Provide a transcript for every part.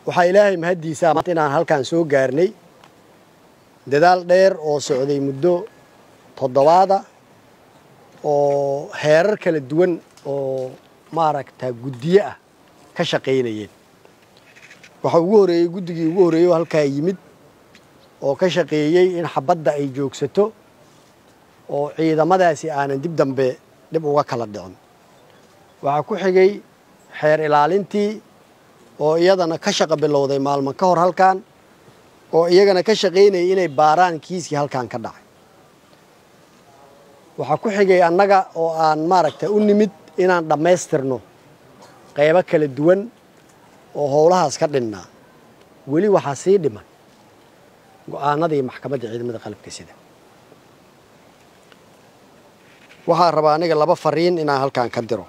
waxaa ilaahay mahadiisa maanta inaan halkaan soo gaarnay dadaal dheer oo socday muddo toddobaada oo heerar kala duwan oo maaragta guddiye ah ka shaqaynayeen waxa ugu horeeyay guddigii ugu horeeyay halkaa yimid oo ka shaqeeyay in xabadda ay joogsato oo ciidamadaasi aanan dib dambe dib uga kala dhicin waxa ku xigay xeer ilaalintii oo iyadana ka shaqo bilowday maalmo ka hor halkaan oo iyagana ka shaqeynayay inay baaraan kiiskii halkaan ka dhacay waxa ku xigay annaga oo aan maaragtay u nimid inaan dhammaystirno qaybo kala duwan oo howlahaas ka dhinnaa weli waxaa sii dhiman go'aanadii maxkamadda ciidamada qalabka sida waxaan rabaa aniga laba fariin inaan halkaan ka diro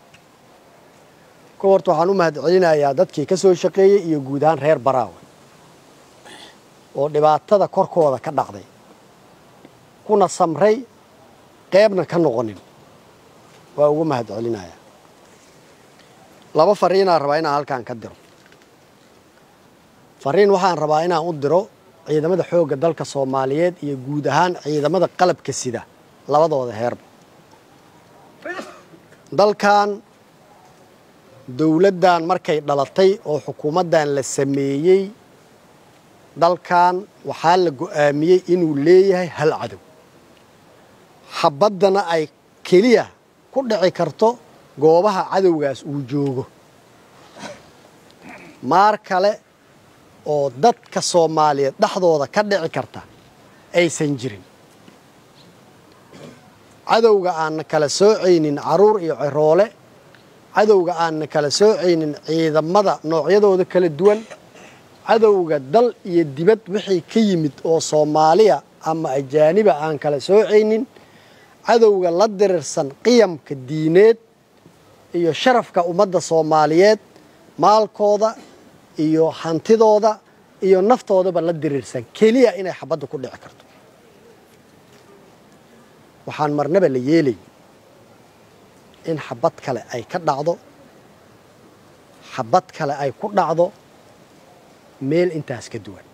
horta waxaan u mahadcelinayaa dadkii ka soo shaqeeyey iyo guud ahaan reer Baraawe oo dhibaatada korkooda ka dhacday kuna samray qaybna ka noqonin waa ugu mahadcelinayaa laba fariin aan rabaa inaan halkaan ka diro fariin waxaan rabaa inaan u diro ciidamada xoogga dalka Soomaaliyeed iyo guud ahaan ciidamada qalabka sida labadooda heerba dalkan dawladdan markay dhalatay oo xukuumaddan la sameeyay dalkan waxaa la go'aamiyay inuu leeyahay hal cadow xabaddana ay keliya ku dhici karto goobaha cadowgaas uu joogo maar kale oo dadka Soomaaliyeed dhaxdooda ka dhici karta aysan jirin cadowga aan kala soocaynin caruur iyo ciroole cadowga aan kala soocaynin ciidamada noocyadooda kala duwan cadowga dal iyo dibad wixii ka yimid oo Soomaaliya ama ajaaniba aan kala soocaynin cadowga la dirirsan qiyamka diineed iyo sharafka ummadda Soomaaliyeed maalkooda iyo hantidooda iyo naftoodaba la dirirsan kaliya inay xabadda ku dhici karto waxaan marnaba la yeelay in xabad kale ay ka dhacdo xabad kale ay ku dhacdo meel intaas ka duwan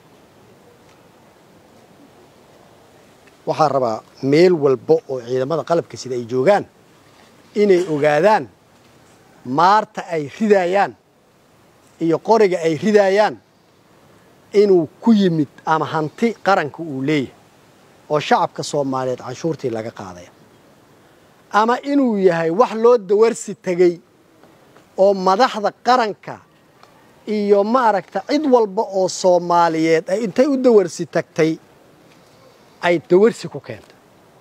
waxaan rabaa meel walba oo ciidamada qalabka sida ay joogaan inay ogaadaan maarta ay ridayaan iyo qoriga ay ridayaan inuu ku yimid ama hanti qaranka uu leeyahay oo shacabka Soomaaliyeed canshuurtii laga qaaday ama inuu yahay wax loo dawarsi tagay oo madaxda qaranka iyo maaragta cid walba oo Soomaaliyeed ay intay u dawarsi tagtay ay dawarsi ku keentay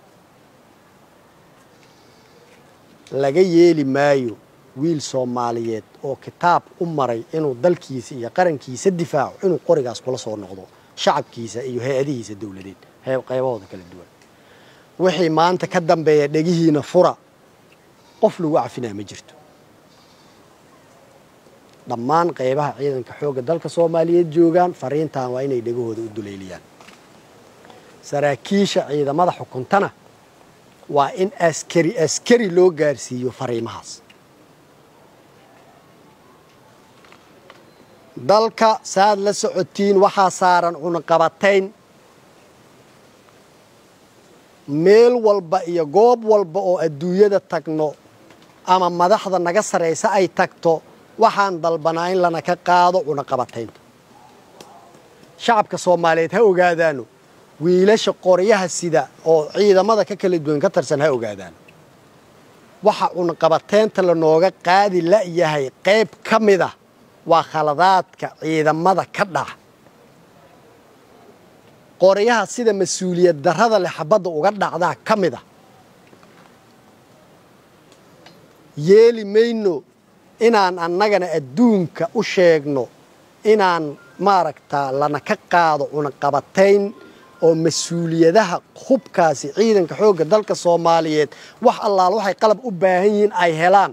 laga yeeli maayo wiil Soomaaliyeed oo kitaab u maray inuu dalkiisa iyo qarankiisa difaaco inuu qorigaas kula soo noqdo shacabkiisa iyo hay'adihiisa dawladeed qaybahooda kala duwan wixii maanta ka dambeeya dhagihiina fura qof lagu cafinaa ma jirto dhammaan qaybaha ciidanka xoogga dalka Soomaaliyeed joogaan fariintan waa inay dhagahooda u duleeliyaan saraakiisha ciidamada xukuntana waa in askari loo gaarsiiyo fariimahaas dalka saad la socotiin waxaa saaran cunaqabatayn meel walba iyo goob walba oo adduunyada tagno ama madaxda naga sareysa ay tagto waxaan dalbanaa in lana ka qaado cunaqabataynta shacabka Soomaaliyeed ha ogaadaano wiilasha qoryaha sida oo ciidamada ka kala duwan ka tirsan ha ogaadaan waxa cunaqabataynta la nooga qaadi la yahay qayb kamida waa khaladaadka ciidamada ka dhaca qoryaha sida mas'uuliyad darrada leh xabadda uga dhacdaa kamida yeeli mayno inaan annagana adduunka u sheegno inaan maaragta lana ka qaado cunaqabatayn oo mas'uuliyadaha hubkaasi ciidanka xoogga dalka Soomaaliyeed wax allaal waxay qalab u baahan yihiin ay helaan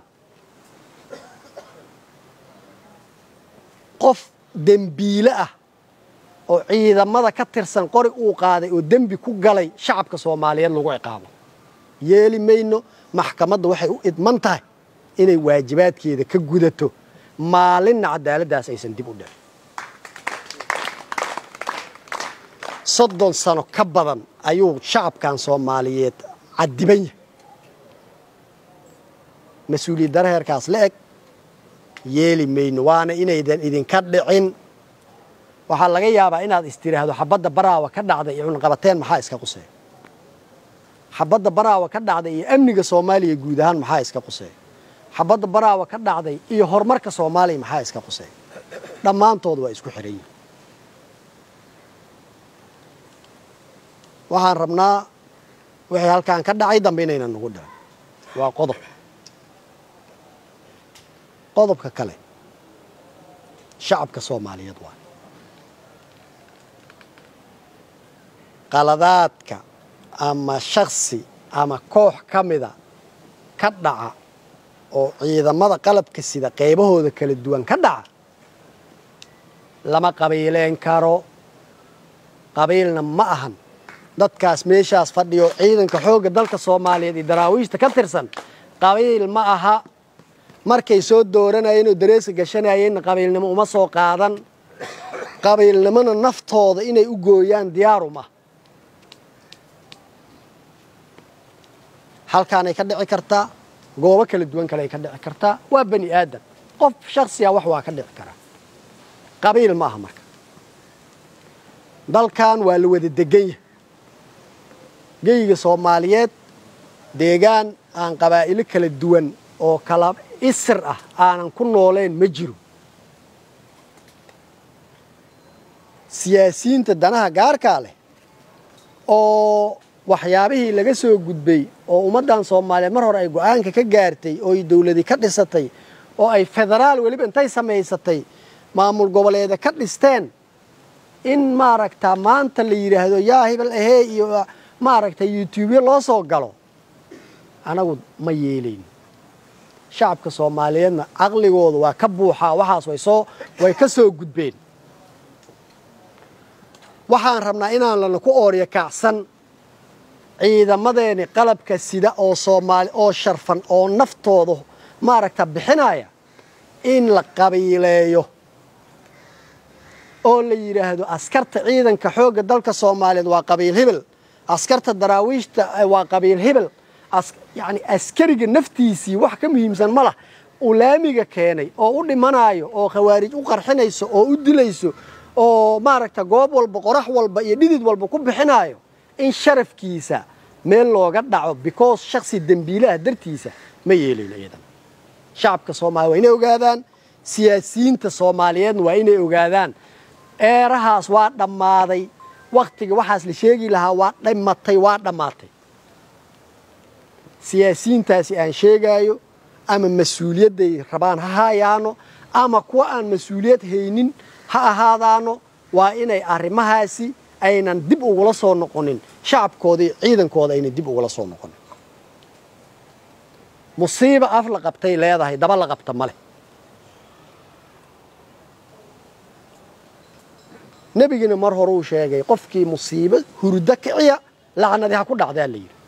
qof dambiile ah oo ciidamada ka tirsan qori uu qaaday oo dambi ku galay shacabka Soomaaliyeed lagu ciqaabo yeeli mayno maxkamadda waxay u idman tahay inay waajibaadkeeda ka gudato maalinna cadaaladdaas aysan dib u dhicin 30 sano ka badan ayuu shacabkan Soomaaliyeed cadiban yahay mas'uuliyad darro heerkaas la eg yeeli mayno waana inaydan idinka dhicin waxa laga yaabaa inaad istiraahdo xabadda baraawa ka dhacday iyo qabateen maxaa iska qusay xabadda baraawa ka dhacday iyo amniga Soomaaliya guud ahaan maxaa iska qusay xabadda baraawa ka dhacday iyo horumarka Soomaaliya maxaa iska qusay dhammaantood waa isku xiran yihiin waxaan rabnaa wixii halkaan ka dhacay dambe inaynan nagu dhicin waa qodobka kale shacabka Soomaaliyeed waa qaladaadka ama shakhsi ama koox kamida ka dhaca oo ciidamada qalabka sida qaybahooda kala duwan ka dhaca lama qabiileen karo qabiilna ma ahan dadkaas meeshaas fadhiyo ciidanka xoogga dalka Soomaaliyeed ee daraawiishta ka tirsan qabiil ma aha markay soo dooranayeen oo darees gashanayeen qabiilnimo uma soo qaadan qabiilnimana naftooda inay u gooyaan diyaar uma halkaan ay ka dhici kartaa goobo kala duwan kale ay ka dhici kartaa waa bani aadam qof shakhsi ah wax waa ka dhici kara qabiil ma aha marka dalkan waa la wada degan yahay geyga Soomaaliyeed deegaan aan qabaa'ilo kala duwan oo kala isir ah aanan ku nooleen ma jiro siyaasiyiinta danaha gaarka leh oo waxyaabihii laga soo gudbay oo ummadan Soomaaliyeed mar hore ay go'aanka ka gaartay oo ay dawladii ka dhisatay oo ay federaal waliba intay sameysatay maamul goboleeda ka dhisteen in maaragta maanta la yiraahdo yaa hebel ahee iyo maaragta YouTube loo soo galo anagu ma yeelin shacabka Soomaaliyeedna aqligooda waa ka buuxa waxaas way ka soo gudbeen waxaan rabnaa inaan lana ku ooriyo kacsan ciidamadeena qalabka sida oo Soomaali oo sharfan oo naftooda maaragta bixinaya in la qabiileeyo oo la yiraahdo askarta ciidanka xoogga dalka Soomaaliyeed waa qabiil hebel askarta daraawiishta waa qabiil hebel يعني askariga naftiisii wax ka muhiimsan ma lah ulaamiga keenay oo u dhimanayo oo khawaarij u qarxinayso oo u dilayso oo maaragta goob walba qorax walba iyo dhidid walba ku bixinayo in sharafkiisa meel looga dhaco because shakhsi dambiilaha dartiisa ma yeelin iyadan shacabka Soomaaliyeed waa inay ogaadaan siyaasiyiinta Soomaaliyeed waa inay ogaadaan eerahaas waa dhamaaday waqtiga waxaas la sheegi lahaa waa dhamaatay siyaasiyiintaasi aan sheegayo ama mas'uuliyaday rabaan ha hayaano ama kuwa aan mas'uuliyad haynin ha ahaadaano waa inay arrimahaasi aynan dib ugu soo noqonin shacabkooda ciidankooda aynan dib ugu soo noqonin musiiba af la qabtay leedahay daba la qabta male nabigina mar hore uu sheegay qofkii musiiba hurda kiciya lacnadi ha ku dhacdaa la yiri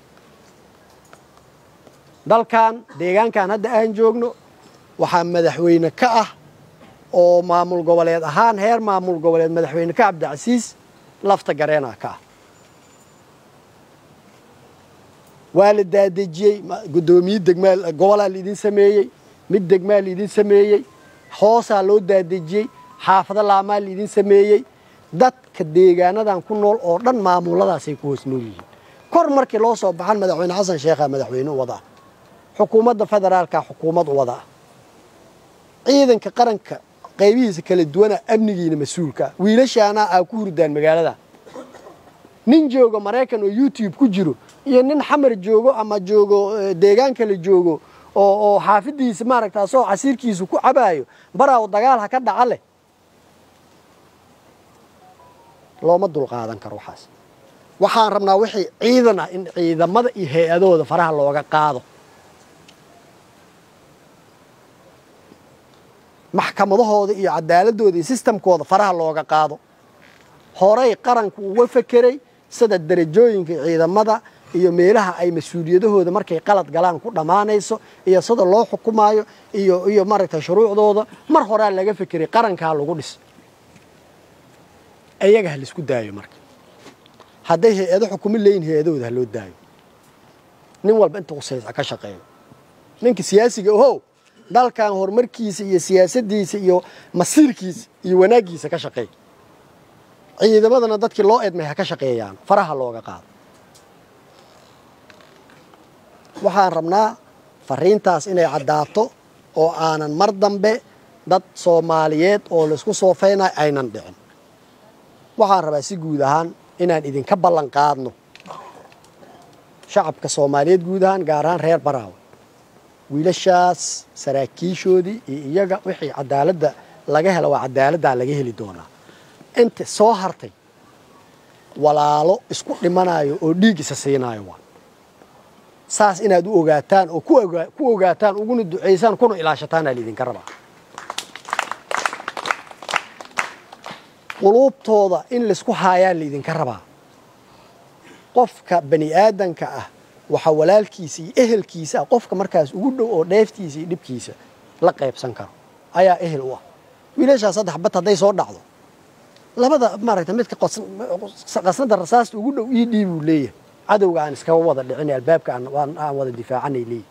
dalkan deegaankan hadda aan joogno waxa madaxweyne ka ah oo maamul goboleed ahaan heer maamul goboleed madaxweyne ka Cabdicasiis lafta gareena ka waa la daadejiyay gudoomiye degmaal gobolka lidin sameeyay mid degmaal lidin sameeyay hoosa loo daadejiyay xaafada laamaal lidin sameeyay dadka deegaanadan ku nool oo dhan maamuladaas ay ku hoos nool yihiin kor markii loo soo baxan madaxweyne Xasan Sheekh madaxweyne wada xukuumadda federaalka xukuumad wada ciidanka qaranka qaybihiisa kala duwan amnigiina mas'uulka wiilashaana ku hurdaan magaalada nin joogo Mareykan oo YouTube ku jiro iyo nin xamar joogo ama joogo deegaanka la joogo oo xaafidiisa maaragta soo casiirkiisu ku cabaayo baraaw dagaal ha ka dhacale looma dul qaadan karo waxaan rabnaa wixii ciidan ah in ciidamada iyo hay'adooda faraha looga qaado maxkamadahooda iyo cadaaladooda iyo systemkooda faraha looga qaado horay qaranku uga fakiray sida darajooyinka ciidamada iyo meelaha ay mas'uuliyadahooda markay qalad galaan ku dhamaanayso iyo sida loo xukumayo iyo maaragtay shuruucdooda mar hore laga fikiray qaranka lagu dhis ayaga hal isku daayo marka hadday hay'ado xukumin leeyin hay'adooda loo daayo nin walba inta qosaysa ka shaqeeyo ninka siyaasiga oo dalkan horumarkiisa iyo siyaasadiisa iyo masiirkiisa iyo wanaagiisa ka shaqeeyo ciidamadana dadkii loo eedmay ka shaqeeyaan faraha looga qaado waxaan rabnaa fariintaas inay cadaato oo aanan mar dambe dad Soomaaliyeed oo la isku soofeynay aynan dhicin waxaan rabaa si guud ahaan inaan idinka ballan qaadno shacabka Soomaaliyeed guud ahaan gaar ahaan reer Baraawe wiilashaas saraakiishoodii iyo iyaga wixii cadaaladda laga helo waa cadaaladda laga heli doonaa inta soo hartay walaalo isku dhimanayo oo dhiig isa siinayo waa saas inaad u ogaataan oo ku ogaataan uguna duceysaan kuna ilaashataan aan idinka rabaa qulubtooda in la isku haayaan idinka rabaa qofka bani aadanka ah waxa walaalkiisa iyo ehelkiisa qofka markaas ugu dhow oo dheeftiisa iyo dhibkiisa la qaybsan karo ayaa ehel u ah wiilasha saddex bad haday soo dhacdo labada maaragtay midka qasnada rasaasta ugu dhow ii dhiibu leeyahay cadowga aan iska wada dhicin albaabka aan wada difaacanay leeyahay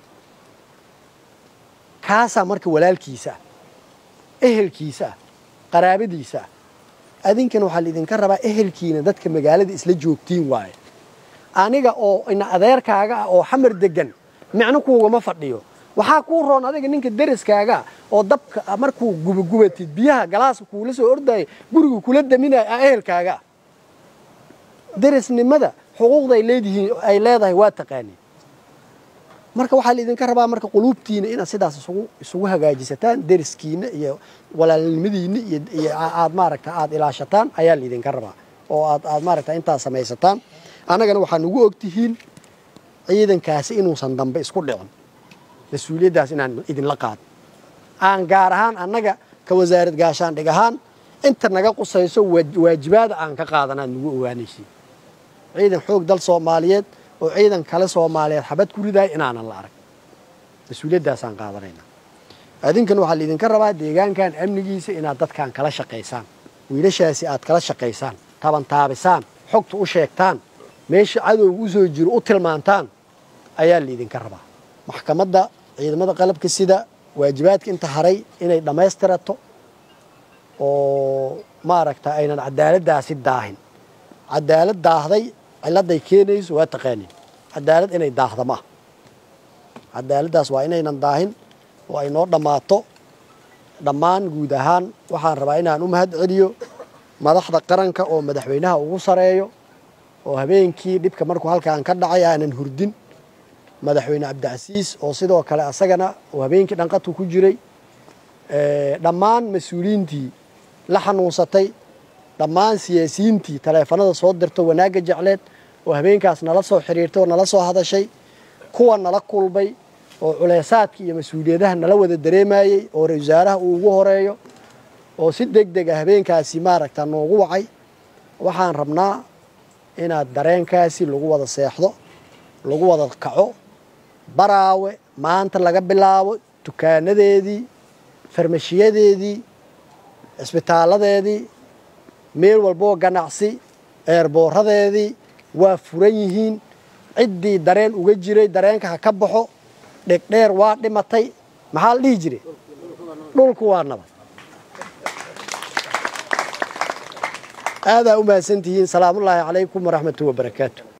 kaasa marka walaalkiisa ehelkiisa qaraabadiisa adinkan waxa la idinka rabaa ehelkiina dadka magaalada isla joogtiin waaye aniga oo ina adeerkaaga oo xamar degan macna kuugama fadhiyo waxa ku roon adiga ninka deriskaaga oo dabka markuu gubatid biyaha galaas kuula soo orday guriga kula daminay ehelkaaga derisnimada xuquuqda ay leedahay waa taqaani marka waxa la idinka rabaa marka qulubtiina in sidaas isugu hagaajisataan deriskiina iyo walaalnimadiina iyo aad maaragta aad ilaashataan ayaa la idinka rabaa oo aad maaragta inta samaysataan anagana waxaan ugu ogtihiin ciidankaasi inuusan dambe isku dhicin mas'uuliyadaas inaan idin la qaad aan gaar ahaan annaga ka wasaaradda gaashaan dhigahaan inta naga qusayso waajibaada aan ka qaadanaa nagu ogaanaysiin ciidan xoog dal Soomaaliyeed oo ciidan kale Soomaaliyeed xabad ku riday inaanan la arag mas'uuliyadaas aan qaadanayna adinkan waxa la idinka rabaa deegaankan amnigiisa inaad dadkan kala shaqeysaan wiilashaasi aad kala shaqeysaan taabisaan xogta u sheegtaan meesha cadowga u soo jiro u tilmaantaan ayaa la idinka rabaa maxkamadda ciidamada qalabka sida waajibaadka inta haray inay dhameystirato oo maaragta aynan cadaaladaasi daahin cadaalad daahday ciladay keenayso waa taqaani cadaalad inay daahdama cadaaladaas waa inaynan daahin oo ay noo dhamaato dhammaan guud ahaan waxaan rabaa inaan u mahad celiyo madaxda qaranka oo madaxweynaha ugu sareeyo oo habeenkii dhibka markuu halkaan ka dhacay aanan hurdin madaxweyne Cabdicasiis oo sidoo kale asagana oo habeenkii dhanqatu ku jiray dhammaan mas'uuliyiintii la xanuunsatay dhammaan siyaasiyiintii taleefanada soo dirto wanaaga jecleed oo habeenkaas nala soo xiriirtay oo nala soo hadashay kuwa nala kulmay oo culaysaadka iyo mas'uuliyadaha nala wada dareemayay oo ra'iisul wasaaraha uu ugu horeeyo oo si degdeg ah habeenkaasi maaragta noogu wacay waxaan rabnaa inaad dareenkaasi lagu wada seexdo lagu wada kaco Baraawe maanta laga bilaabo dukaanadeedii farmashiyadeedii isbitaaladeedii meel walbo ganacsi eerbooradeedii waa furan yihiin ciddii dareen uga jiray dareenka ha ka baxo dhegdheer waa dhimatay maxaa la dhihi jiray dhulku waa nabad aada u mahadsantihiin salaamullaahi calaykum waraxmatullaahi wabarakaatuh